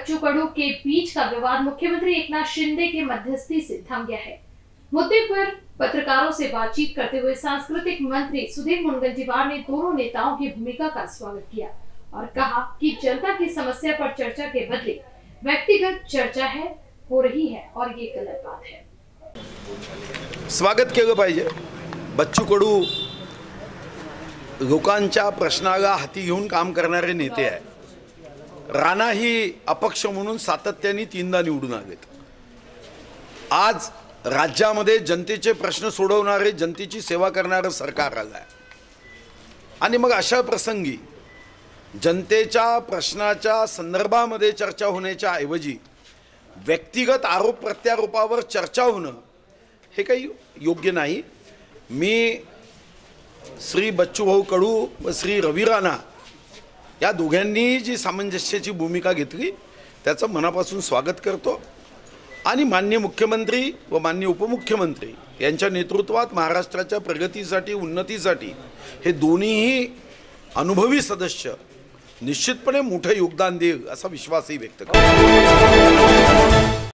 बच्चू कडू के beach का विवाद मुख्यमंत्री एकनाथ शिंदे के मध्यस्थी से थम गया है। मुद्दे पर पत्रकारों से बातचीत करते हुए सांस्कृतिक मंत्री सुधीर मुनगंटीवार ने दोनों नेताओं की भूमिका का स्वागत किया और कहा कि जनता की समस्या पर चर्चा के बदले व्यक्तिगत चर्चा हो रही है और ये गलत बात है। स्वागत केलं पाहिजे। बच्चू कडू लोकांच्या प्रश्नाला हाती घेऊन काम करणारे नेते आहे। राणा ही अपक्ष म्हणून सातत्याने 3दा निवडून आलेत। आज राज्यामध्ये जनतेचे प्रश्न सोडवणारे, जनतेची सेवा करणारे सरकार आलं आहे आणि मग अशा प्रसंगी जनतेच्या प्रश्नाच्या संदर्भामध्ये चर्चा होण्याच्या ऐवजी व्यक्तिगत आरोप प्रत्यारोपावर चर्चा होणं हे काही योग्य नाही। मी श्री बच्चूभाऊ कडू व श्री रवी राणा या दोघांनी जी सामंजस्याची भूमिका घेतली त्याचं मनापासून स्वागत करतो आणि माननीय मुख्यमंत्री व माननीय उपमुख्यमंत्री यांच्या नेतृत्वात महाराष्ट्राच्या प्रगतीसाठी, उन्नतीसाठी हे दोन्हीही अनुभवी सदस्य निश्चितपणे मोठे योगदान देईल असा विश्वासही व्यक्त करतो।